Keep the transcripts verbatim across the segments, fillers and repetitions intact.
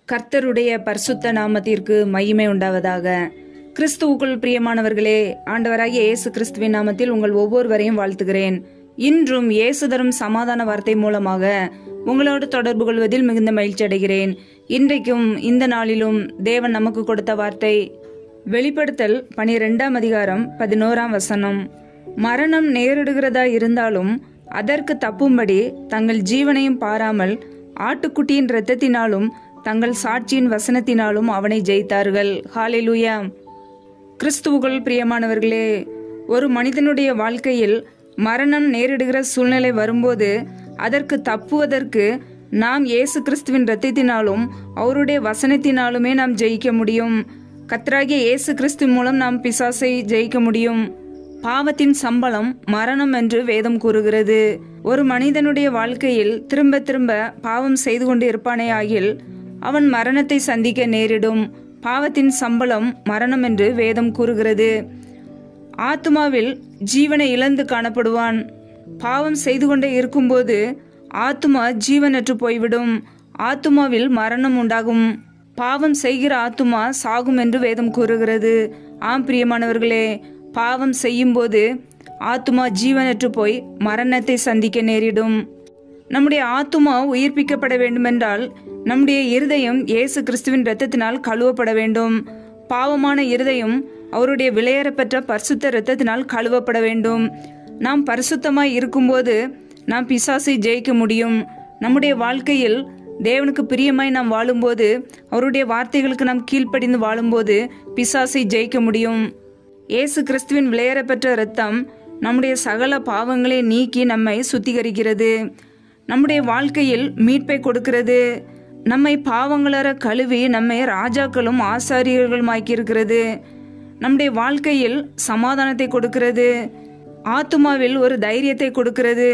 கர்த்தருடைய பரிசுத்த நாமத்திற்கு மகிமை உண்டாவதாக. கிறிஸ்துவுக்குள் பிரியமானவர்களே, ஆண்டவராகிய இயேசு கிறிஸ்துவின் நாமத்தில் உங்கள் ஒவ்வொருவரையும் வாழ்த்துகிறேன். இன்றும் இயேசு தரும் சமாதான வார்த்தை மூலமாக உங்களோடு தொடர்பு கொள்வதில் மிகுந்த மகிழ்ச்சி அடைகிறேன். இன்றைக்கும் இந்த நாளிலும் தேவன் நமக்கு கொடுத்த வார்த்தை வெளிப்படுத்தல் பனிரெண்டாம் அதிகாரம் பதினோராம் வசனம். மரணம் நேரிடுகிறதா இருந்தாலும் அதற்கு தப்பும்படி தங்கள் ஜீவனையும் பாராமல் ஆட்டுக்குட்டியின் இரத்தத்தினாலும் தங்கள் சாட்சியின் வசனத்தினாலும் அவனை ஜெயித்தார்கள். ஹல்லேலூயா. கிறிஸ்துவுக்குள் பிரியமானவர்களே, ஒரு மனிதனுடைய வாழ்க்கையில் மரணம் நேரிடுகிற சூழ்நிலை வரும்போது அதற்கு தப்புவதற்கு நாம் இயேசு கிறிஸ்துவின் இரத்தத்தினாலும் அவருடைய வசனத்தினாலுமே நாம் ஜெயிக்க முடியும். கர்த்தராகிய இயேசு கிறிஸ்து மூலம் நாம் பிசாசை ஜெயிக்க முடியும். பாவத்தின் சம்பளம் மரணம் என்று வேதம் கூறுகிறது. ஒரு மனிதனுடைய வாழ்க்கையில் திரும்ப திரும்ப பாவம் செய்து கொண்டு இருப்பானே ஆகில் அவன் மரணத்தை சந்திக்க நேரிடும். பாவத்தின் சம்பளம் மரணம் என்று வேதம் கூறுகிறது. ஆத்துமாவில் ஜீவனை இழந்து காணப்படுவான். பாவம் செய்து கொண்டே இருக்கும்போது ஆத்துமா ஜீவனற்று போய்விடும். ஆத்துமாவில் மரணம் உண்டாகும். பாவம் செய்கிற ஆத்துமா சாகும் என்று வேதம் கூறுகிறது. ஆம் பிரியமானவர்களே, பாவம் செய்யும் போது ஆத்துமா ஜீவனற்று போய் மரணத்தை சந்திக்க நேரிடும். நம்முடைய ஆத்துமா உயிர்ப்பிக்கப்பட வேண்டுமென்றால் நம்முடைய இருதயம் இயேசு கிறிஸ்துவின் இரத்தத்தினால் கழுவப்பட வேண்டும். பாவமான இருதயம் அவருடைய விலையேறப்பெற்ற பரிசுத்த இரத்தத்தினால் கழுவப்பட வேண்டும். நாம் பரிசுத்தமாய் இருக்கும்போது நாம் பிசாசை ஜெயிக்க முடியும். நம்முடைய வாழ்க்கையில் தேவனுக்கு பிரியமாய் நாம் வாழும்போது, அவருடைய வார்த்தைகளுக்கு நாம் கீழ்ப்படிந்து வாழும்போது பிசாசை ஜெயிக்க முடியும். இயேசு கிறிஸ்துவின் விலையேறப்பெற்ற இரத்தம் நம்முடைய சகல பாவங்களை நீக்கி நம்மை சுத்திகரிக்கிறது. நம்முடைய வாழ்க்கையில் மீட்பை கொடுக்கிறது. நம்மை பாவங்களற கழுவி நம்மை ராஜாக்களும் ஆசாரியர்களுமாக்கியிருக்கிறது. நம்முடைய வாழ்க்கையில் சமாதானத்தை கொடுக்கிறது. ஆத்துமாவில் ஒரு தைரியத்தை கொடுக்கிறது.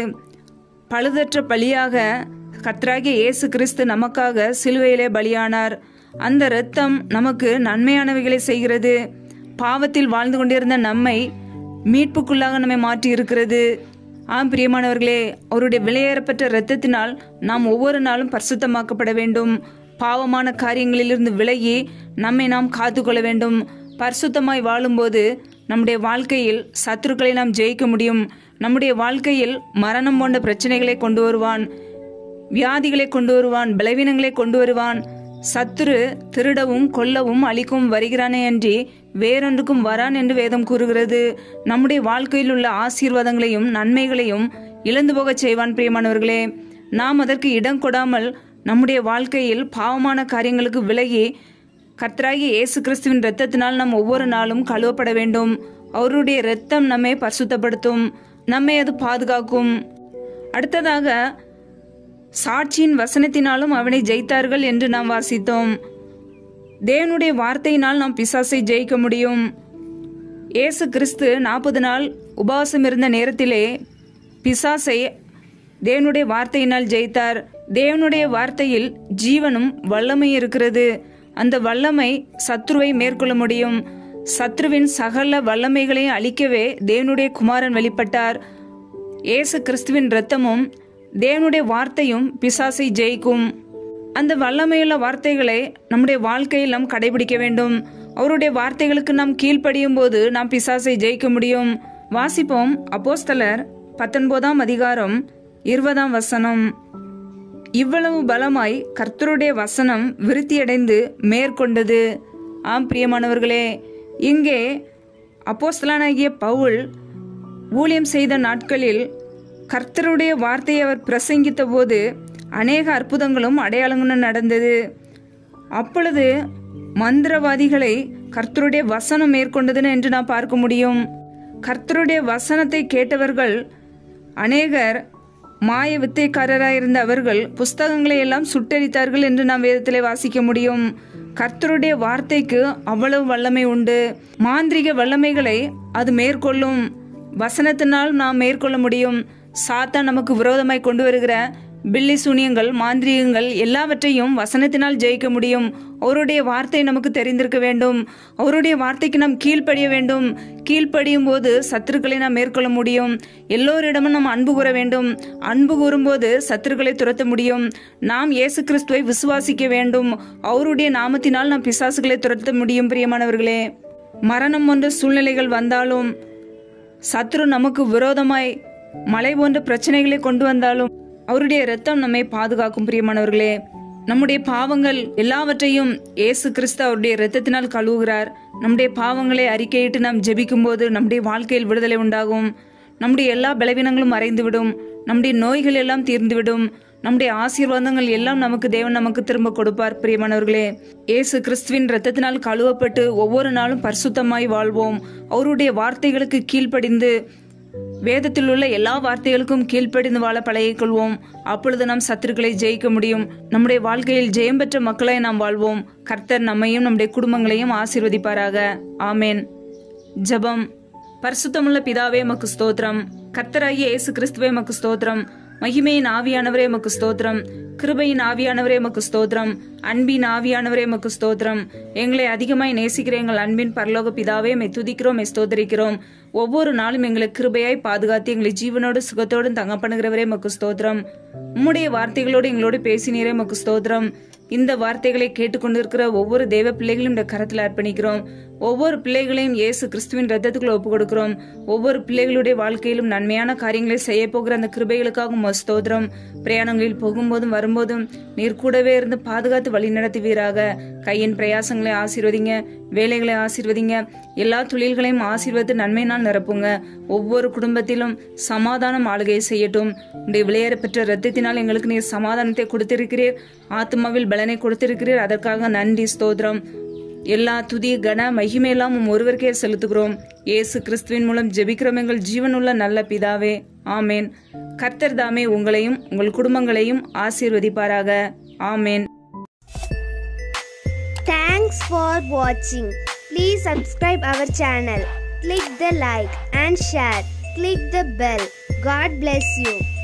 பழுதற்ற பலியாக கர்த்தராகிய இயேசு கிறிஸ்து நமக்காக சிலுவையிலே பலியானார். அந்த இரத்தம் நமக்கு நன்மையானவைகளை செய்கிறது. பாவத்தில் வாழ்ந்து கொண்டிருந்த நம்மை மீட்புக்குள்ளாக நம்மை மாற்றி இருக்கிறது. ஆம் பிரியமானவர்களே, அவருடைய விலையேறப்பெற்ற இரத்தத்தினால் நாம் ஒவ்வொரு நாளும் பரிசுத்தமாக்கப்பட வேண்டும். பாவமான காரியங்களிலிருந்து விலகி நம்மை நாம் காத்துக்கொள்ள வேண்டும். பரிசுத்தமாய் வாழும்போது நம்முடைய வாழ்க்கையில் சத்துருக்களை நாம் ஜெயிக்க முடியும். நம்முடைய வாழ்க்கையில் மரணம் போன்ற பிரச்சனைகளை கொண்டு வருவான், வியாதிகளை கொண்டு வருவான், பலவீனங்களை கொண்டு வருவான். சத்துரு திருடவும் கொல்லவும் அழிக்கவும் வருகிறானே அன்றி வேறொன்றுக்கும் வரான் என்று வேதம் கூறுகிறது. நம்முடைய வாழ்க்கையில் உள்ள ஆசீர்வாதங்களையும் நன்மைகளையும் இழந்து போகச் செய்வான். பிரியமானவர்களே, நாம் அதற்கு இடம் கொடாமல் நம்முடைய வாழ்க்கையில் பாவமான காரியங்களுக்கு விலகி கர்த்தராகிய இயேசு கிறிஸ்துவின் இரத்தத்தினால் நாம் ஒவ்வொரு நாளும் கழுவப்பட வேண்டும். அவருடைய இரத்தம் நம்மை பரிசுத்தப்படுத்தும், நம்மை அது பாதுகாக்கும். அடுத்ததாக, சாட்சியின் வசனத்தினாலும் அவனை ஜெயித்தார்கள் என்று நாம் வாசித்தோம். தேவனுடைய வார்த்தையினால் நாம் பிசாசை ஜெயிக்க முடியும். இயேசு கிறிஸ்து நாற்பது நாள் உபவாசம் இருந்த நேரத்திலே பிசாசை தேவனுடைய வார்த்தையினால் ஜெயித்தார். தேவனுடைய வார்த்தையில் ஜீவனும் வல்லமை இருக்கிறது. அந்த வல்லமை சத்ருவை மேற்கொள்ள முடியும். சத்ருவின் சகல வல்லமைகளையும் அழிக்கவே தேவனுடைய குமாரன் வெளிப்பட்டார். இயேசு கிறிஸ்துவின் இரத்தமும் தேவனுடைய வார்த்தையும் பிசாசை ஜெயிக்கும். அந்த வல்லமையுள்ள வார்த்தைகளை நம்முடைய வாழ்க்கையில் நாம் கடைபிடிக்க வேண்டும். அவருடைய வார்த்தைகளுக்கு நாம் கீழ்ப்படியும் போது நாம் பிசாசை ஜெயிக்க முடியும். வாசிப்போம். அப்போஸ்தலர் பத்தொன்பதாம் அதிகாரம் இருபதாம் வசனம். இவ்வளவு பலமாய் கர்த்தருடைய வசனம் விருத்தியடைந்து மேற்கொண்டது. ஆம் பிரியமானவர்களே, இங்கே அப்போஸ்தலனாகிய பவுல் ஊழியம் செய்த நாட்களில் கர்த்தருடைய வார்த்தையை அவர் பிரசங்கித்த போது அநேக அற்புதங்களும் அடையாளங்களும் நடந்தது. அப்பொழுது மந்திரவாதிகளை கர்த்தருடைய வசனம் மேற்கொண்டது என்று நாம் பார்க்க முடியும். கர்த்தருடைய வசனத்தை கேட்டவர்கள் அநேகர் மாய வித்தைக்காரராயிருந்த அவர்கள் புஸ்தகங்களை எல்லாம் சுட்டரித்தார்கள் என்று நாம் வேதத்திலே வாசிக்க முடியும். கர்த்தருடைய வார்த்தைக்கு அவ்வளவு வல்லமை உண்டு. மாந்திரிக வல்லமைகளை அது மேற்கொள்ளும். வசனத்தினால் நாம் மேற்கொள்ள முடியும். சாத்தான் நமக்கு விரோதமாய் கொண்டு வருகிற பில்லி சூனியங்கள், மாந்திரீகங்கள் எல்லாவற்றையும் வசனத்தினால் ஜெயிக்க முடியும். அவருடைய வார்த்தை நமக்கு தெரிந்திருக்க வேண்டும். அவருடைய வார்த்தைக்கு நாம் கீழ்ப்படிய வேண்டும். கீழ்ப்படியும் போது சத்துருக்களை நாம் மேற்கொள்ள முடியும். எல்லோரிடமும் நாம் அன்பு கூற வேண்டும். அன்பு கூறும்போது சத்துருக்களை துரத்த முடியும். நாம் இயேசு கிறிஸ்துவை விசுவாசிக்க வேண்டும். அவருடைய நாமத்தினால் நாம் பிசாசுகளை துரத்த முடியும். பிரியமானவர்களே, மரணம் போன்ற சூழ்நிலைகள் வந்தாலும், சத்துரு நமக்கு விரோதமாய் மழை போன்ற பிரச்சனைகளை கொண்டு வந்தாலும் அவருடைய இரத்தம் நம்மை பாதுகாக்கும். பிரியமானவர்களே, நம்முடைய பாவங்கள் எல்லாவற்றையும் இயேசு கிறிஸ்து அவருடைய இரத்தத்தினால் கழுவுகிறார். நம்முடைய பாவங்களை அறிக்கையிட்டு நாம் ஜெபிக்கும் போது நம்முடைய வாழ்க்கையில் விடுதலை உண்டாகும். நம்முடைய எல்லா பலவீனங்களும் மறைந்துவிடும். நம்முடைய நோய்கள் எல்லாம் தீர்ந்துவிடும். நம்முடைய ஆசீர்வாதங்கள் எல்லாம் நமக்கு தேவன் நமக்கு திரும்ப கொடுப்பார். பிரியமானவர்களே, இயேசு கிறிஸ்துவின் இரத்தத்தினால் கழுவப்பட்டு ஒவ்வொரு நாளும் பரிசுத்தமாய் வாழ்வோம். அவருடைய வார்த்தைகளுக்கு கீழ்ப்படிந்து, வேதத்தில் உள்ள எல்லா வார்த்தைகளுக்கும் கீழ்ப்படிந்து வாழ பழகிக் கொள்வோம். அப்பொழுது நாம் சத்துருக்களை ஜெயிக்க முடியும். நம்முடைய வாழ்க்கையில் ஜெயம் பெற்ற மக்களை நாம் வாழ்வோம். கர்த்தர் நம்மையும் நம்முடைய குடும்பங்களையும் ஆசீர்வதிப்பாராக. ஆமேன். ஜெபம். பரிசுத்தமுள்ள பிதாவே மக்கு ஸ்தோத்திரம். கர்த்தராகிய இயேசு கிறிஸ்துவே மக்கு ஸ்தோத்திரம். மகிமையின் ஆவியானவரே மக்கு ஸ்தோத்திரம். கிருபையின் ஆவியானவரே மக்கு ஸ்தோத்திரம். அன்பின் ஆவியானவரே மக்கு ஸ்தோத்திரம். எங்களை அதிகமாய் நேசிக்கிற எங்கள் அன்பின் பரலோக பிதாவே மெய் துதிக்கிறோம், மெய் ஸ்தோத்திரிக்கிறோம். ஒவ்வொரு நாளும் எங்களை கிருபையாய் பாதுகாத்து எங்களை ஜீவனோடு சுகத்தோடு தங்க பண்ணுகிறவரே மக்கு ஸ்தோத்திரம். உம்முடைய வார்த்தைகளோடு எங்களோடு பேசினீரே மக்கு ஸ்தோத்திரம். இந்த வார்த்தைகளை கேட்டுக்கொண்டிருக்கிற ஒவ்வொரு தேவ பிள்ளைகளையும் இந்த கரத்தில் அர்ப்பணிக்கிறோம். ஒவ்வொரு பிள்ளைகளையும் இயேசு கிறிஸ்துவின் ரத்தத்துக்குள்ள ஒப்பு கொடுக்கிறோம். ஒவ்வொரு பிள்ளைகளுடைய வாழ்க்கையிலும் நன்மையான காரியங்களை செய்ய போகிற அந்த கிருபைகளுக்காக ஸ்தோத்திரம். பிரயாணங்களில் போகும்போதும் வரும்போதும் நீர் கூடவே இருந்து பாதுகாத்து வழி நடத்துவீராக. கையின் பிரயாசங்களை ஆசீர்வதிங்க, வேலைகளை ஆசீர்வதிங்க, எல்லா தொழில்களையும் ஆசீர்வதித்து நன்மையினால் நிரப்புங்க. ஒவ்வொரு குடும்பத்திலும் சமாதானம் ஆளுகை செய்யட்டும். உடைய விளையாட பெற்ற ரத்தத்தினால் எங்களுக்கு நீர் சமாதானத்தை கொடுத்திருக்கிறீர். ஆத்மாவில் பலனை கொடுத்திருக்கிறீர். அதற்காக நன்றி, ஸ்தோத்திரம். எல்லா துதி கன மகிமையெல்லாம் உம் ஒருவருக்கே செலுத்துகிறோம். இயேசு கிறிஸ்துவின் மூலம் ஜெபிக்கிறோம் எங்கள் ஜீவனுள்ள நல்ல பிதாவே. ஆமேன். கர்த்தர் தாமே உங்களையும் உங்கள் குடும்பங்களையும் ஆசீர்வதிப்பாராக. ஆமேன். Thanks for watching. Please subscribe our channel. Click the like and share. Click the bell. God bless you.